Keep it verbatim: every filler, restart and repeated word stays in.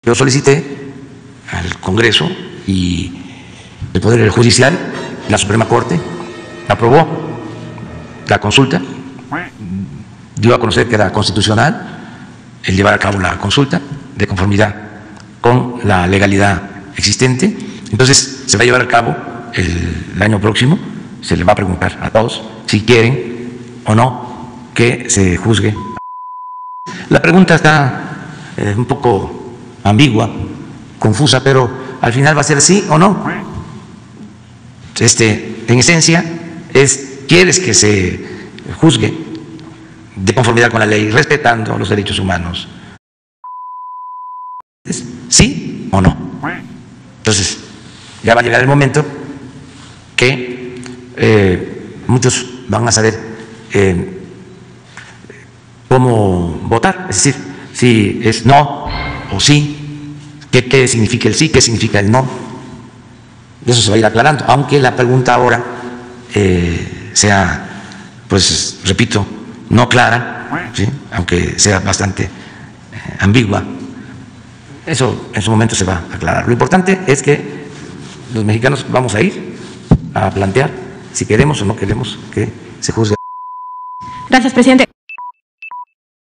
Yo solicité al Congreso y el Poder Judicial, la Suprema Corte, aprobó la consulta, dio a conocer que era constitucional el llevar a cabo la consulta de conformidad con la legalidad existente. Entonces se va a llevar a cabo el, el año próximo, se le va a preguntar a todos si quieren o no que se juzgue. La pregunta está eh, un poco ambigua, confusa, pero al final va a ser sí o no. Este, en esencia, es ¿quieres que se juzgue de conformidad con la ley, respetando los derechos humanos? ¿Es sí o no? Entonces, ya va a llegar el momento que eh, muchos van a saber eh, cómo votar, es decir, si es no o sí, qué, qué significa el sí, qué significa el no. Eso se va a ir aclarando, aunque la pregunta ahora eh, sea, pues repito, no clara, ¿sí? Aunque sea bastante eh, ambigua. Eso en su momento se va a aclarar. Lo importante es que los mexicanos vamos a ir a plantear si queremos o no queremos que se juzgue. Gracias, presidente.